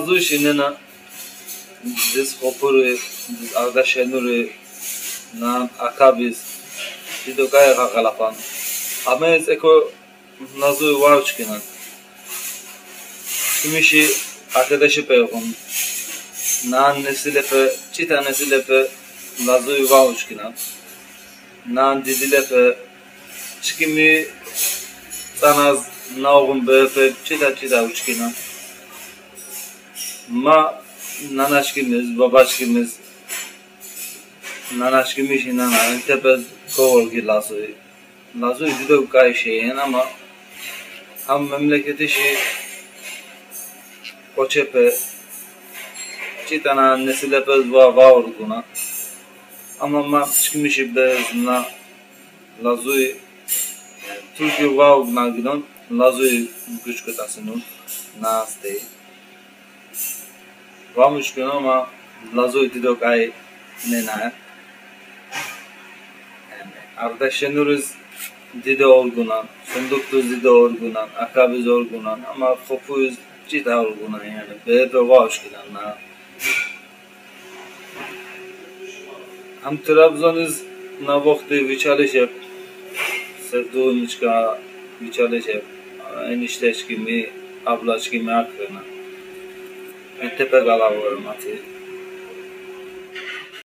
Lazu işinena diz kopuru, diz ardaşenuri, nan akabis, dido kaya kakalapan. Amez eko lazu varçkinan. Kimişi arkadaşı peyokun. Nan nesilepe, çita nesilepe lazu varçkinan. Nan didilepe, çikimi sanaz naogun bepe çita uçkinan. Ma nanaşkimiz, babaşkimiz, nanaşkimiz inana entepez kovolgi lazuyu. Lazuyu dido kay şeyin ama ham memleketi şey koçepe çitana nesilepez va urguna. Ama ma çıkmışı bezna lazuyu Türkiye va urguna gidon lazuyu güç kıtasının nastey. Vamos que não, mas lazo dido kay nena. Arkadaşlarımız dido orgunan, sunduktuz dido orgunan, akabiz orgunan ama kopuyuz cida orgunan yani. Bebe vaş kilanlar. Am Trabzonuz na vakti viçalışıp, sevduğumuzca viçalışıp, enişteş kimi, ablaç kimi akrına. Tepe galavarım atı.